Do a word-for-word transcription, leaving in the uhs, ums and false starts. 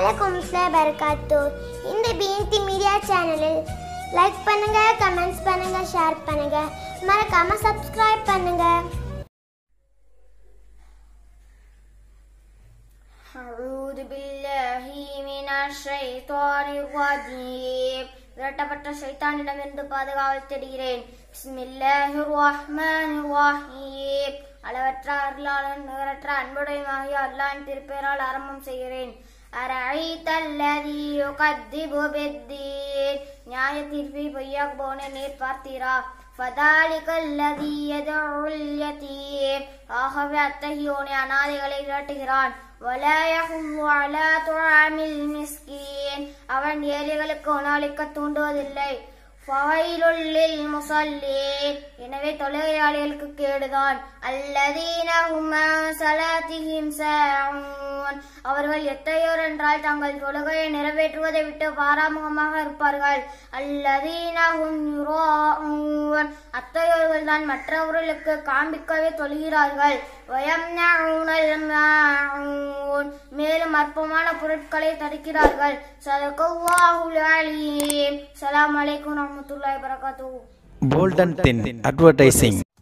வலைக்கும் அஸ்ஸலாமு பரக்காத்து. இந்த பீன்தி மீடியா சேனலில் லைக் பண்ணுங்க, கமெண்ட்ஸ் பண்ணுங்க, ஷேர் பண்ணுங்க, மறக்காம சப்ஸ்கிரைப் பண்ணுங்க. அஊது பில்லாஹி மினஷ் ஷைத்தானிர் ரஜீம். விரட்டப்பட்ட ஷைத்தானிடமிருந்து பாதுகாவல் தேடுகிறேன். பிஸ்மில்லாஹிர் ரஹ்மானிர் ரஹீம். அளவற்ற அருளாளன் நிகரற்ற அன்புடையமாகிய அல்லாஹ்வின் திருப்பெயரால் ஆரம்பம் செய்கிறேன். அரஐதல்லதி யுகத்திபு பித்தீன். நியாய தீர்ப்பை பொய்யாக்குபவனை நேர் பார்த்தீரா? ஃபதாலிகல்லதி யதுல் யதீம். ஆகவே அத்தகையோனே அநாதைகளை விரட்டுகிறான். வலா யஹுல்லு அலா துஆமில் மிஸ்கீன். அவன் ஏழைகளுக்கு உணவளிக்க தூண்டுவதில்லை. ஃபவைலுல் லில் முஸல்லீன். எனவே தொழுகையாளிகளுக்கு கேடுதான். அல்லதீன ஹும் அன் ஸலாத்திஹிம் சாஊன். அவர்கள் எத்தையோர் என்றால் தங்கள் தொழுகையை நிறைவேற்றுவதை விட்டு பாராமுகமாக இருப்பார்கள். அல்லதீன ஹும் யுராஊன். அத்தையோர்கள் தான் மற்றவர்களுக்கு காண்பிக்கவே தொழுகிறார்கள். வயம்னஊனல் மாஊன். மேலும் அற்பமான பொருட்களை தடுக்கிறார்கள். ஸதகல்லாஹுல் அலீம். ஸலாமு அலைக்கும் வரஹ்மத்துல்லாஹி வபரகாத்துஹு. Bolden ten Advertising.